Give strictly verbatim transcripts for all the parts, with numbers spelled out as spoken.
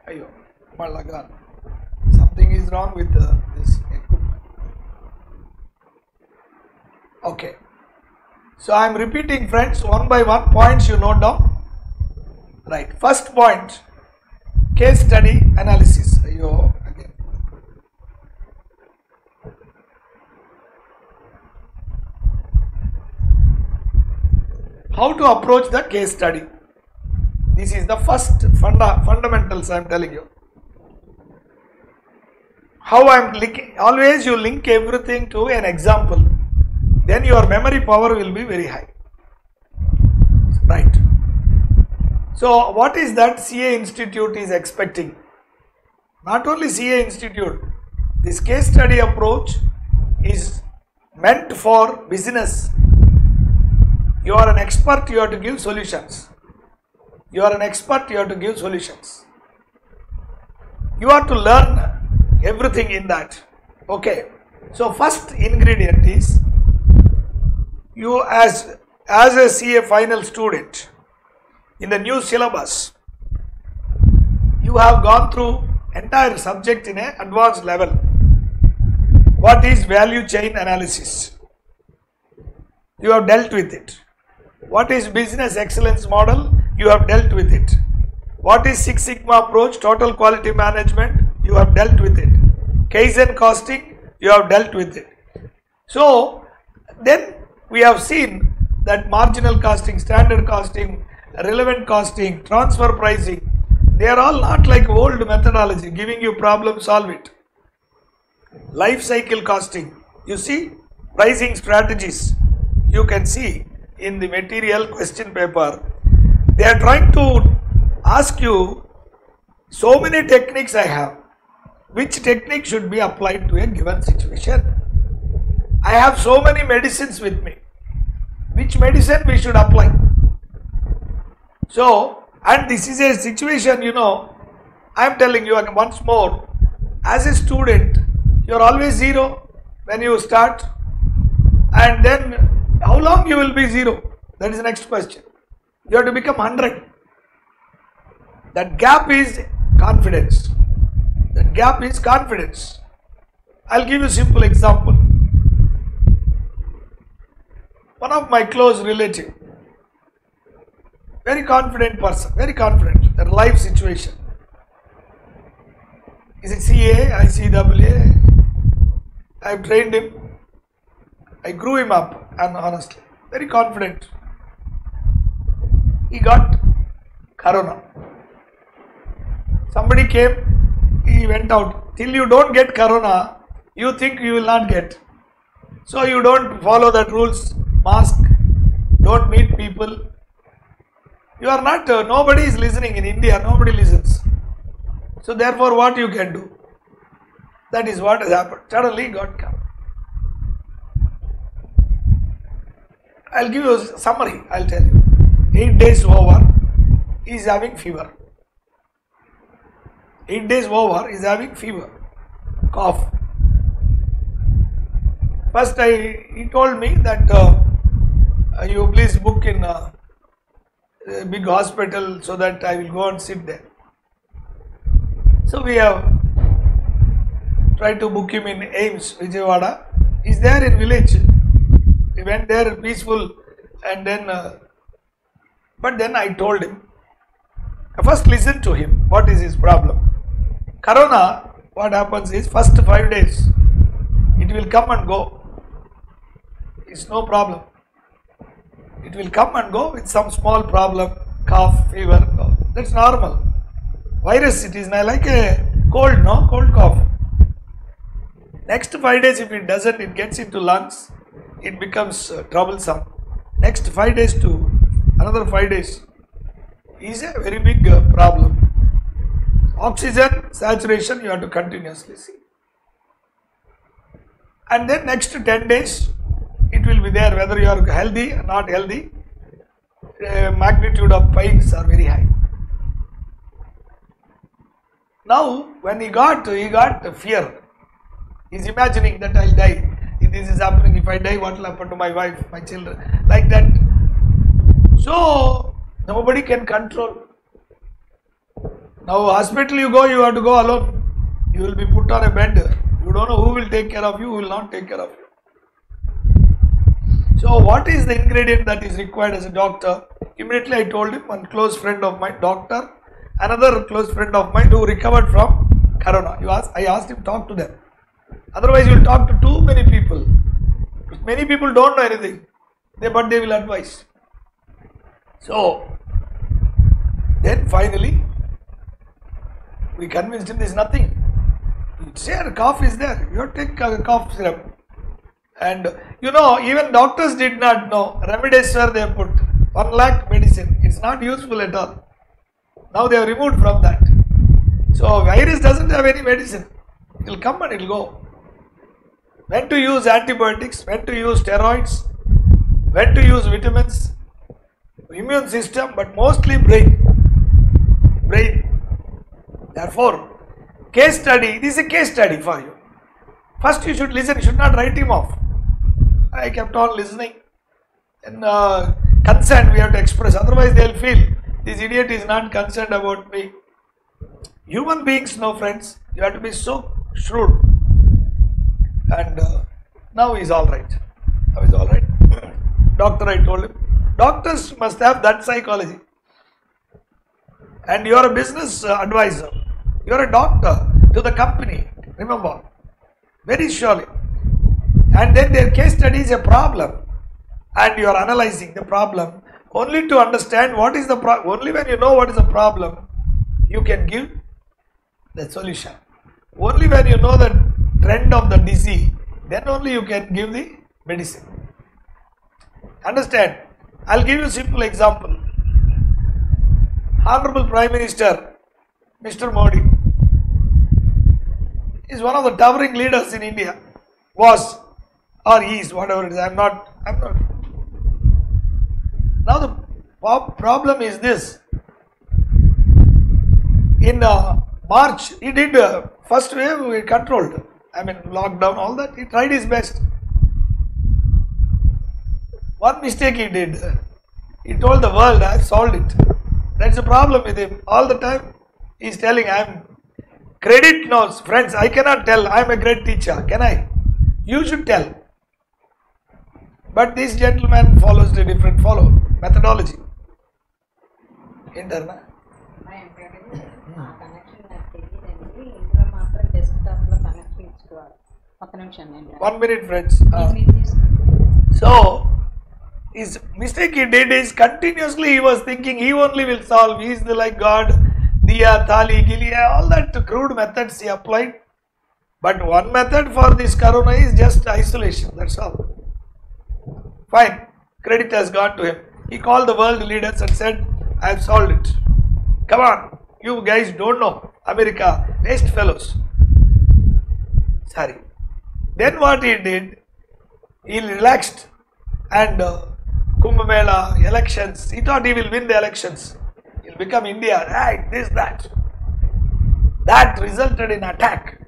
Ayo, Malagan. Something is wrong with uh, this equipment. Okay. So I am repeating, friends, one by one points you note down. Right. First point, case study analysis. Ayo, again. How to approach the case study. This is the first funda fundamentals I am telling you. How I am linking, always you link everything to an example, then your memory power will be very high. Right. So what is that C A Institute is expecting? Not only C A Institute, this case study approach is meant for business. You are an expert, you have to give solutions. You are an expert, you have to give solutions. You have to learn everything in that. Okay. So first ingredient is, you as, as a C A final student in the new syllabus, you have gone through entire subject in an advanced level. What is value chain analysis? You have dealt with it. What is business excellence model? You have dealt with it. What is Six Sigma approach, total quality management? You have dealt with it. Kaizen costing, you have dealt with it. So then we have seen that marginal costing, standard costing, relevant costing, transfer pricing, they are all not like old methodology, giving you problem, solve it. Life cycle costing, you see, pricing strategies, you can see in the material question paper. They are trying to ask you, so many techniques I have, which technique should be applied to a given situation? I have so many medicines with me, which medicine we should apply? So, and this is a situation, you know, I am telling you once more, as a student, you are always zero when you start, and then how long you will be zero? That is the next question. You have to become one hundred. That gap is confidence. That gap is confidence. I will give you a simple example. One of my close relative, very confident person, very confident, their life situation. Is it C A, I C W A? I have trained him. I grew him up, and honestly, very confident. He got corona. Somebody came, he went out. Till you don't get corona, you think you will not get. So you don't follow that rules, mask, don't meet people. You are not, uh, nobody is listening in India, nobody listens. So therefore what you can do? That is what has happened. Suddenly got corona. I will give you a summary, I will tell you. Eight days over, he is having fever. Eight days over, he is having fever, cough. First, I, he told me that uh, you please book in a, a big hospital so that I will go and sit there. So we have tried to book him in AIIMS, Vijayawada. He is there in village. We went there peaceful, and then, uh, but then I told him, first listen to him, what is his problem. Corona, what happens is, first five days, it will come and go. It's no problem. It will come and go with some small problem, cough, fever, that's normal. Virus, it is not like a cold, no, cold cough. Next five days, if it doesn't, it gets into lungs, it becomes uh, troublesome. Next five days to another five days is a very big uh, problem. Oxygen saturation you have to continuously see. And then next ten days it will be there whether you are healthy or not healthy. Uh, magnitude of pains are very high. Now when he got, he got fear. He is imagining that I will die. If this is happening, if I die, what will happen to my wife, my children, like that. So nobody can control. Now hospital you go, you have to go alone. You will be put on a bed. You don't know who will take care of you, who will not take care of you. So what is the ingredient that is required as a doctor? Immediately I told him, one close friend of mine, doctor, another close friend of mine who recovered from corona. You ask, I asked him, talk to them. Otherwise you will talk to too many people. Many people don't know anything, they, but they will advise. So then finally we convinced him there is nothing. Say cough is there, you have to take a cough syrup. And you know, even doctors did not know. Remdesivir they put one lakh medicine. It's not useful at all. Now they have removed from that. So virus doesn't have any medicine. It will come and it will go. When to use antibiotics, when to use steroids, when to use vitamins, immune system, but mostly brain. Brain. Therefore, case study, this is a case study for you. First you should listen, you should not write him off. I kept on listening. And uh, concern we have to express, otherwise they will feel this idiot is not concerned about me. Human beings, no friends, you have to be so shrewd. And uh, now he is alright. Now he is alright. Doctor, I told him, doctors must have that psychology. And you are a business uh, advisor. You are a doctor to the company. Remember, very surely. And then their case study is a problem. And you are analyzing the problem only to understand what is the problem. Only when you know what is the problem, you can give the solution. Only when you know the trend of the disease, then only you can give the medicine. Understand? I'll give you a simple example. Honorable Prime Minister, Mister Modi, is one of the towering leaders in India. Was or is, whatever it is. I'm not. I'm not. Now the problem is this. In uh, March, he did uh, first wave. We controlled. I mean, lockdown, all that. He tried his best. One mistake he did. He told the world, I've solved it. That's the problem with him. All the time, he's telling, I'm credit knows. Friends, I cannot tell, I'm a great teacher. Can I? You should tell. But this gentleman follows a different follow methodology. Interna. One minute, friends. Uh, so, his mistake he did is continuously he was thinking he only will solve. He is the like God, Diya, Thali, Giliya, all that crude methods he applied. But one method for this corona is just isolation. That's all. Fine. Credit has gone to him. He called the world leaders and said, I have solved it. Come on. You guys don't know. America, waste fellows. Sorry. Then what he did, he relaxed and uh, Kumbh Mela, elections, he thought he will win the elections. He will become India, right, this, that. That resulted in attack.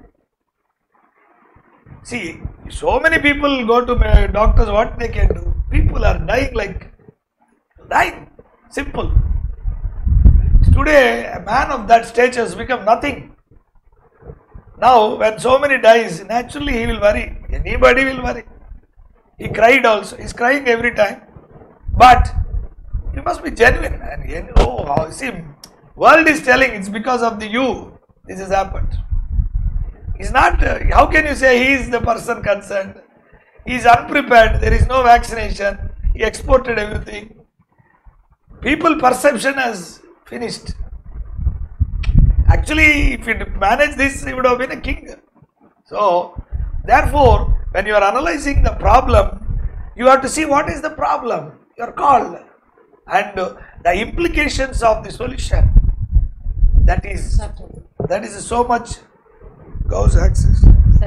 See, so many people go to doctors, what they can do? People are dying like, dying, simple. Today, a man of that stature has become nothing. Now, when so many dies, naturally he will worry. Anybody will worry. He cried also. He is crying every time. But he must be genuine. And you know, see, world is telling it's because of the you this has happened. He's not. Uh, how can you say he is the person concerned? He is unprepared. There is no vaccination. He exported everything. People perception has finished. Actually, if he managed this, he would have been a king. So, therefore, when you are analyzing the problem, you have to see what is the problem. You are called. And uh, the implications of the solution. That is, that is so much Gauss axis.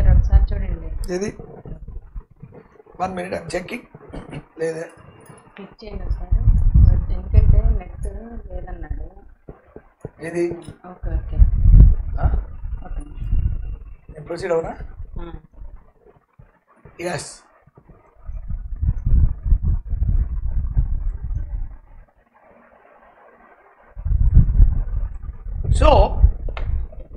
One minute, I am checking. Edi? Okay, okay. Huh? Okay. You proceed over? Hmm. Yes. So,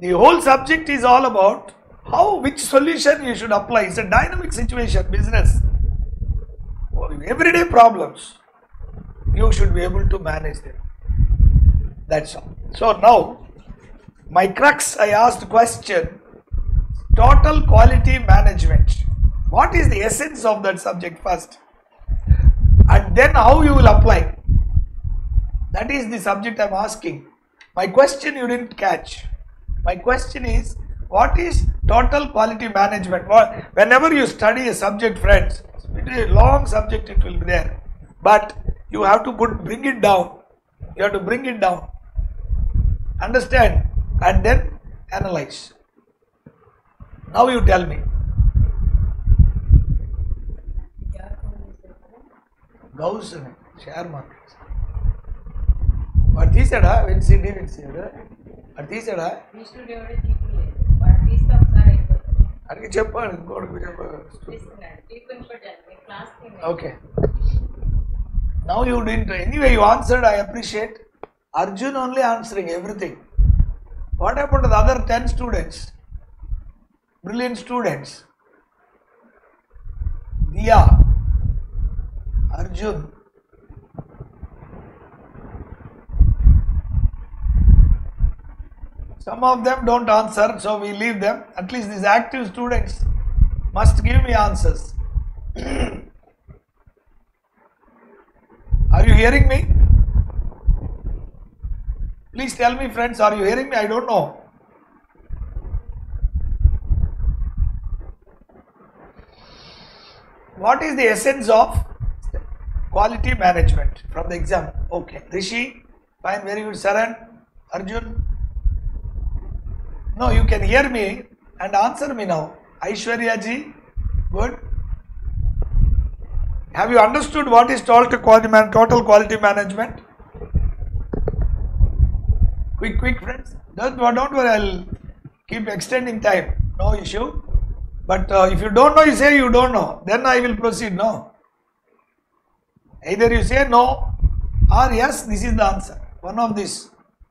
The whole subject is all about how, which solution you should apply. It's a dynamic situation, business. Everyday problems, you should be able to manage them. That's all. So now, my crux, I asked question, total quality management. What is the essence of that subject first? And then how you will apply. That is the subject I am asking. My question you didn't catch. My question is, what is total quality management? Whenever you study a subject, friends, it is a long subject, it will be there. But you have to put, bring it down. You have to bring it down. Understand? And then analyze. Now you tell me. Gauss, share market. What he said, when C D will say, what he said, okay. Now you didn't, anyway you answered, I appreciate. Arjun only answering everything. What happened to the other ten students? Brilliant students. Diya, Arjun. Some of them don't answer, so we leave them. At least these active students must give me answers. Are you hearing me? Please tell me, friends, are you hearing me? I don't know. What is the essence of quality management from the exam? Okay. Rishi, fine, very good. Saran, Arjun. No, you can hear me and answer me now. Aishwarya ji, good. Have you understood what is total quality, man, total quality management? Quick, quick, friends. Don't, don't worry, I'll keep extending time. No issue. But uh, if you don't know, you say you don't know. Then I will proceed. No. Either you say no or yes, this is the answer. One of these.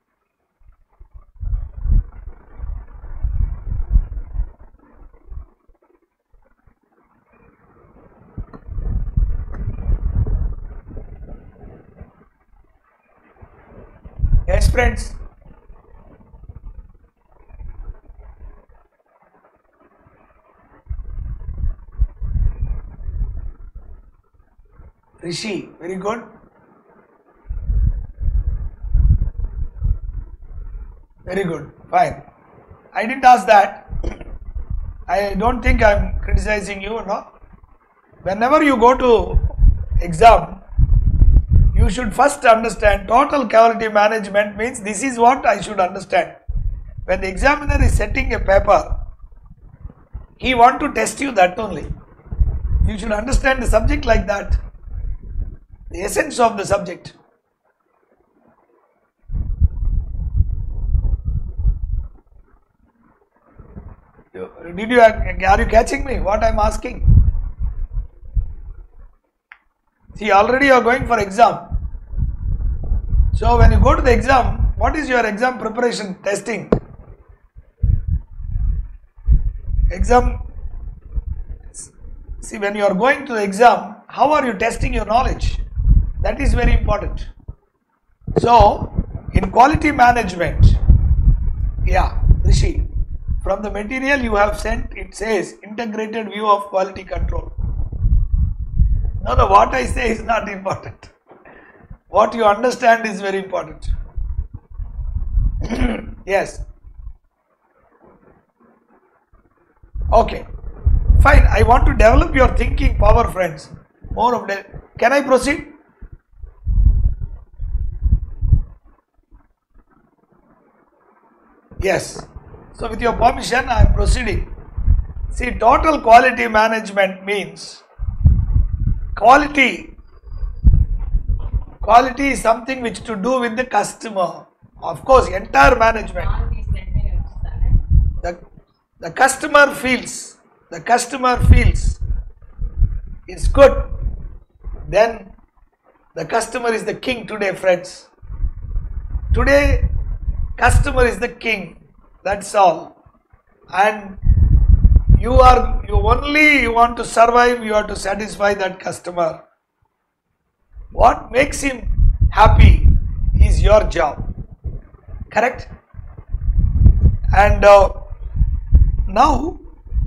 Yes, friends. Rishi, very good. Very good, fine. I didn't ask that. I don't think I am criticizing you, no. Whenever you go to exam, you should first understand total quality management means this is what I should understand. When the examiner is setting a paper, he wants to test you that only. You should understand the subject like that. The essence of the subject. Did you, are you catching me? What I am asking? See, already you are going for exam. So when you go to the exam, what is your exam preparation testing? Exam. See, when you are going to the exam, how are you testing your knowledge? That is very important. So, in quality management, yeah, Rishi, from the material you have sent, it says integrated view of quality control. No, no, what I say is not important. What you understand is very important. Yes. Okay. Fine. I want to develop your thinking power, friends. More of that. Can I proceed? Yes. So with your permission, I am proceeding. See, total quality management means quality. Quality is something which to do with the customer. Of course, entire management. The, the customer feels, the customer feels it's good. Then the customer is the king today, friends. Today, customer is the king. That's all. And you are, you only you want to survive, you have to satisfy that customer. What makes him happy is your job. Correct? And uh, now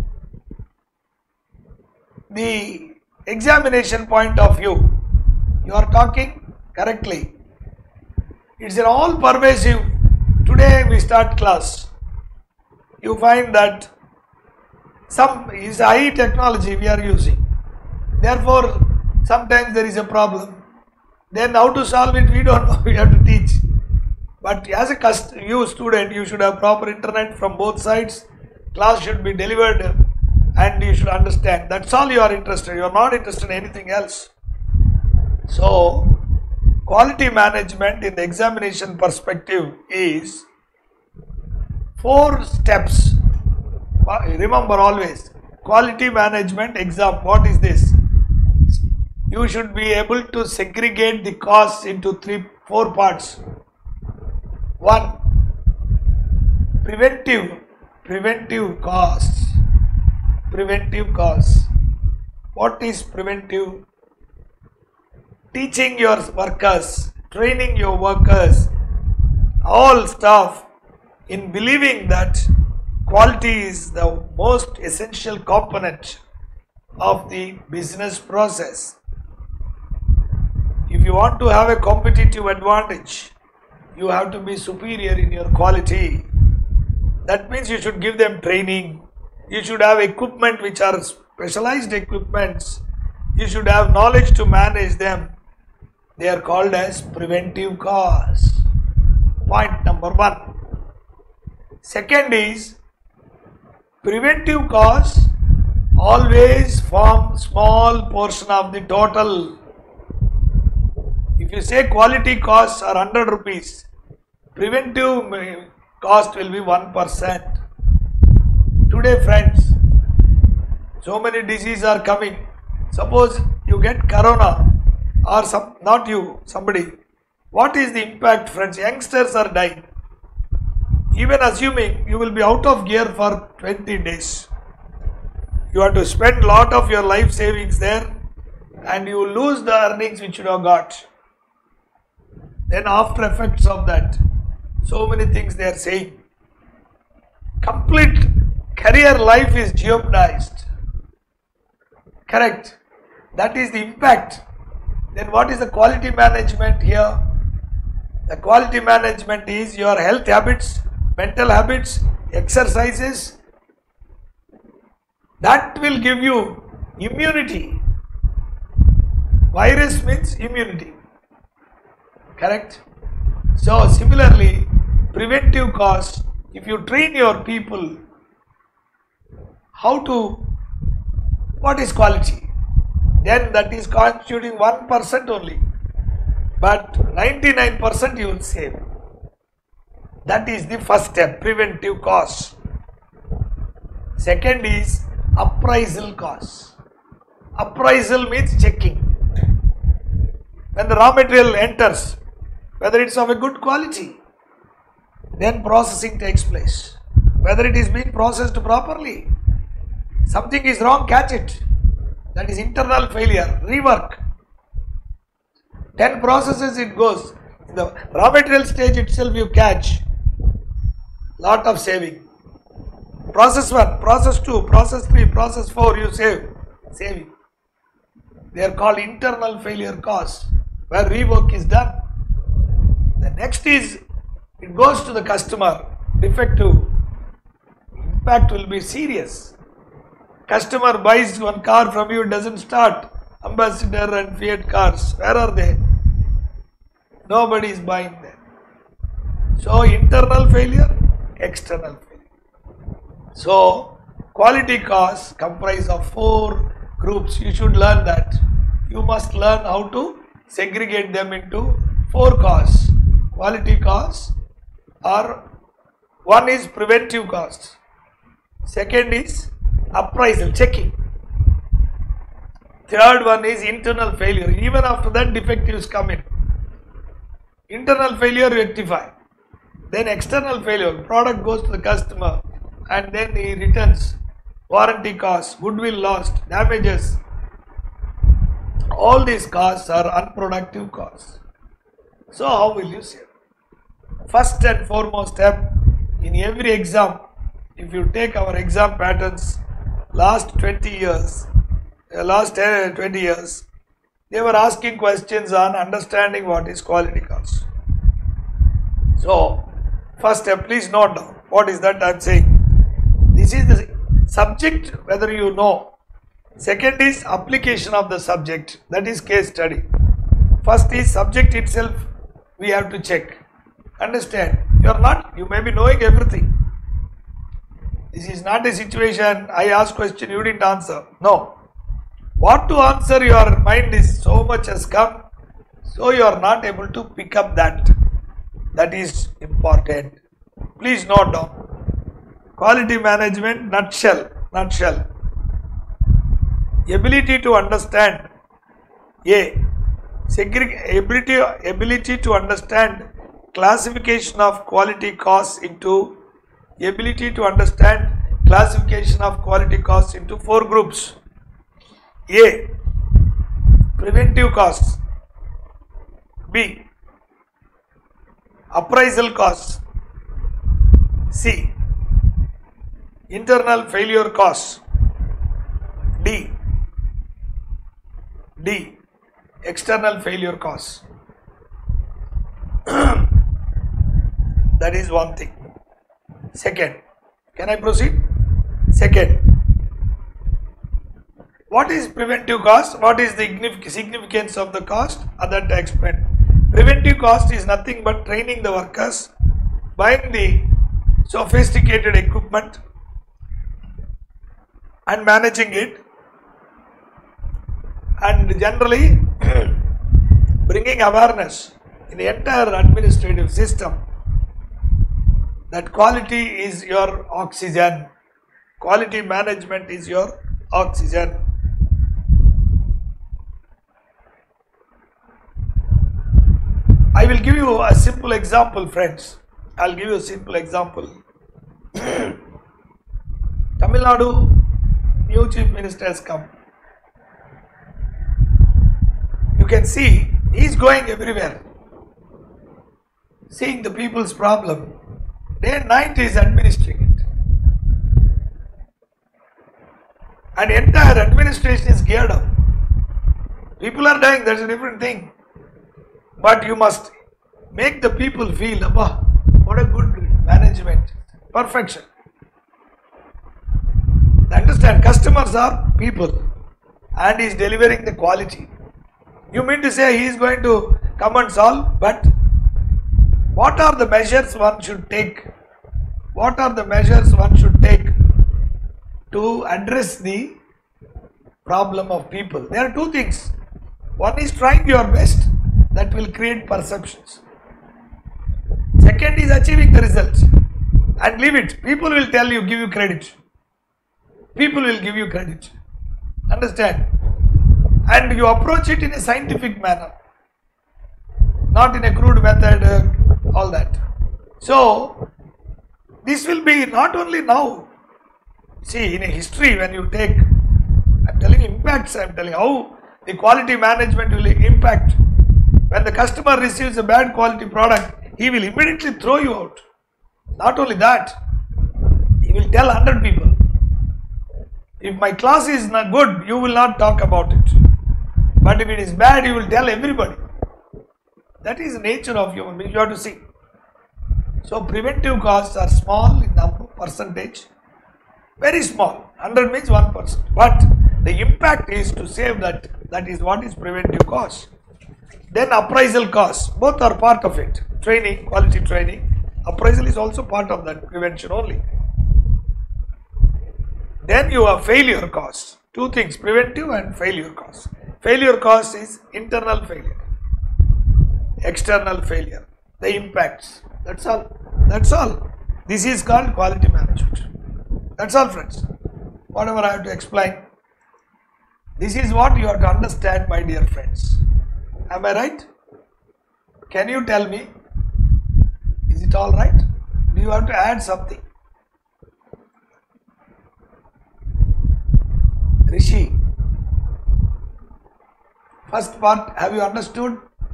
the examination point of view, you are talking correctly. It's an all pervasive. Today we start class. You find that some is high technology we are using. Therefore, sometimes there is a problem. Then how to solve it, we don't know. We have to teach. But as a you student, you should have proper internet from both sides. Class should be delivered and you should understand. That's all you are interested. You are not interested in anything else. So, quality management in the examination perspective is four steps. Remember always, quality management exam, what is this? You should be able to segregate the costs into three, four parts. One, preventive, preventive costs. Preventive costs. What is preventive? Teaching your workers, training your workers, all staff in believing that quality is the most essential component of the business process. If you want to have a competitive advantage, you have to be superior in your quality. That means you should give them training. You should have equipment which are specialized equipments. You should have knowledge to manage them. They are called as preventive costs. Point number one. Second is, preventive costs always form small portion of the total. If you say quality costs are one hundred rupees, preventive cost will be one percent. Today friends, so many diseases are coming. Suppose you get corona or some, not you, somebody. What is the impact friends? Youngsters are dying. Even assuming you will be out of gear for twenty days. You have to spend lot of your life savings there and you will lose the earnings which you have got. Then after effects of that, so many things they are saying. Complete career life is jeopardized. Correct. That is the impact. Then what is the quality management here? The quality management is your health habits, mental habits, exercises. That will give you immunity. Virus means immunity. Correct? So similarly, preventive costs, if you train your people how to, what is quality, then that is constituting one percent only. But ninety-nine percent you will save. That is the first step, preventive costs. Second is appraisal costs. Appraisal means checking. When the raw material enters, whether it's of a good quality, then processing takes place. Whether it is being processed properly, something is wrong, catch it. That is internal failure, rework. ten processes it goes. In the raw material stage itself you catch. Lot of saving. Process one, process two, process three, process four you save. Saving. They are called internal failure costs, where rework is done. The next is, it goes to the customer, defective. Impact will be serious. Customer buys one car from you, doesn't start. Ambassador and Fiat cars, where are they? Nobody is buying them. So internal failure, external failure. So quality costs comprise of four groups. You should learn that. You must learn how to segregate them into four costs. Quality costs are, one is preventive costs. Second is appraisal, checking. Third one is internal failure. Even after that defectives come in. Internal failure rectify. Then external failure, product goes to the customer and then he returns, warranty costs, goodwill lost, damages. All these costs are unproductive costs. So how will you save? First and foremost step in every exam, if you take our exam patterns last twenty years, uh, last uh, twenty years, they were asking questions on understanding what is quality cost. So first step, please note down what is that I am saying. This is the subject, whether you know. Second is application of the subject, that is case study. First is subject itself, we have to check. Understand, you are not, you may be knowing everything. This is not a situation, I asked question, you didn't answer. No. What to answer, your mind is so much has come, so you are not able to pick up that. That is important. Please note down. Quality management, nutshell, nutshell. Ability to understand. A. Segregate, ability, ability to understand classification of quality costs into, ability to understand classification of quality costs into four groups. A. Preventive costs. B. Appraisal costs. C. Internal failure costs. D. D. External failure costs. That is one thing. Second, can I proceed? Second, what is preventive cost? What is the significance of the cost? That I explained. Preventive cost is nothing but training the workers, buying the sophisticated equipment and managing it, and generally bringing awareness in the entire administrative system that quality is your oxygen. Quality management is your oxygen. I will give you a simple example, friends. I will give you a simple example. Tamil Nadu new chief minister has come. You can see he is going everywhere, seeing the people's problem. Day and night he is administering it. And entire administration is geared up. People are dying, that's a different thing. But you must make the people feel, Abba, what a good management, perfection. Understand, customers are people and he is delivering the quality. You mean to say he is going to come and solve, but what are the measures one should take? What are the measures one should take to address the problem of people? There are two things. One is trying your best, that will create perceptions. Second is achieving the results and leave it. People will tell you, give you credit. People will give you credit. Understand? And you approach it in a scientific manner, not in a crude method, uh, all that. So, this will be not only now. See, in a history, when you take, I am telling impacts, I am telling how the quality management will impact. When the customer receives a bad quality product, he will immediately throw you out. Not only that, he will tell one hundred people. If my class is not good, you will not talk about it. But if it is bad, you will tell everybody. That is the nature of human beings. You have to see. So preventive costs are small in number, percentage, very small. one hundred means one percent. But the impact is to save that. That is what is preventive cost. Then appraisal costs. Both are part of it. Training, quality training. Appraisal is also part of that prevention only. Then you have failure costs. Two things, preventive and failure costs. Failure cost is internal failure, external failure, the impacts. That's all. That's all. This is called quality management. That's all, friends. Whatever I have to explain. This is what you have to understand, my dear friends. Am I right? Can you tell me? Is it it all right? Do you have to add something? Rishi, first part, have you understood?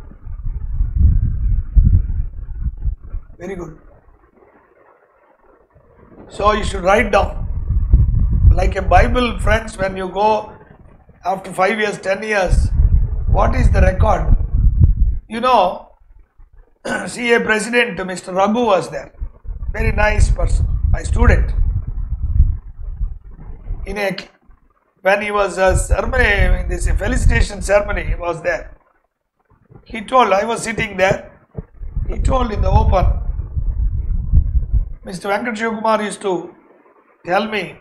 Very good. So you should write down. Like a Bible, friends, when you go after five years, ten years, what is the record? You know, C A President Mister Raghu was there. Very nice person, my student. In a When he was a ceremony, in this felicitation ceremony, he was there. He told, I was sitting there, he told in the open, Mister Venkat Shivakumar used to tell me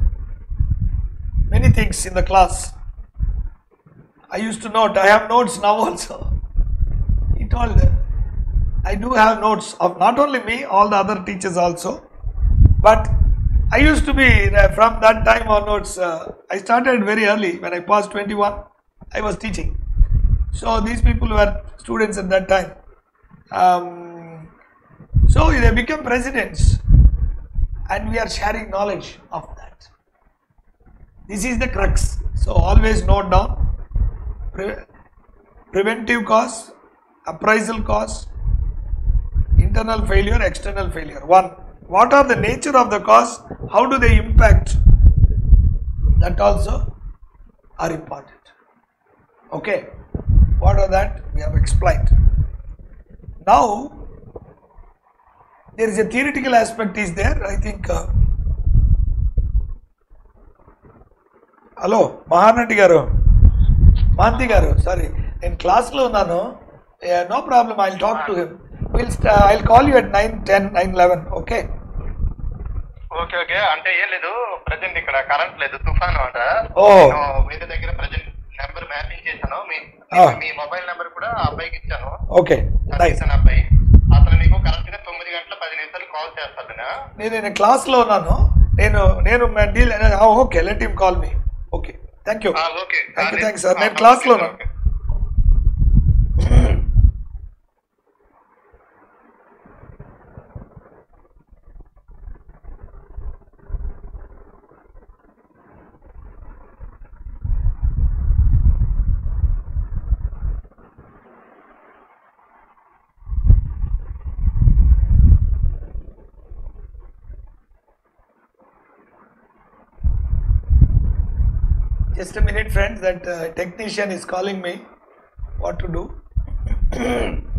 many things in the class. I used to note, I have notes now also. He told, I do have notes of not only me, all the other teachers also, but I used to be, from that time onwards, uh, I started very early. When I passed twenty-one, I was teaching. So these people were students at that time. Um, so they became presidents, and we are sharing knowledge of that. This is the crux. So always note down pre preventive cause, appraisal cause, internal failure, external failure. One. What are the nature of the cause? How do they impact? That also are important. Okay. What are that? We have explained. Now, there is a theoretical aspect is there. I think. Uh, hello, Mahanati garu. Mahanti garu, sorry. In class lo nano, yeah, no problem. I'll talk to him. We'll. Uh, I'll call you at nine ten, nine eleven. Okay. Okay okay అంటే ఏం లేదు present ఇక్కడ current లేదు తుఫాను అంట నేను వేరే దగ్గర ప్రజెంట్ నెంబర్ మ్యాపింగ్ చేశాను మీ మీ మొబైల్ నెంబర్ కూడా ఆ అబ్బాయికి ఇచ్చాను ఓకే అబ్బాయి అతను మీకు కరెక్ట్ గా తొమ్మిది గంటల పది నిమిషాలు కాల్ చేస్తాడు నేను నేను క్లాస్ లో ఉన్నాను నేను నేను deal okay let him call me okay thank you okay thank you thanks sir నేను క్లాస్ లో ఉన్నాను Just a minute, friends, that uh, technician is calling me. What to do?